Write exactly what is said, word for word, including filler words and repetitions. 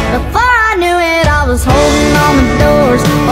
Before I knew it, I was holding on the doors.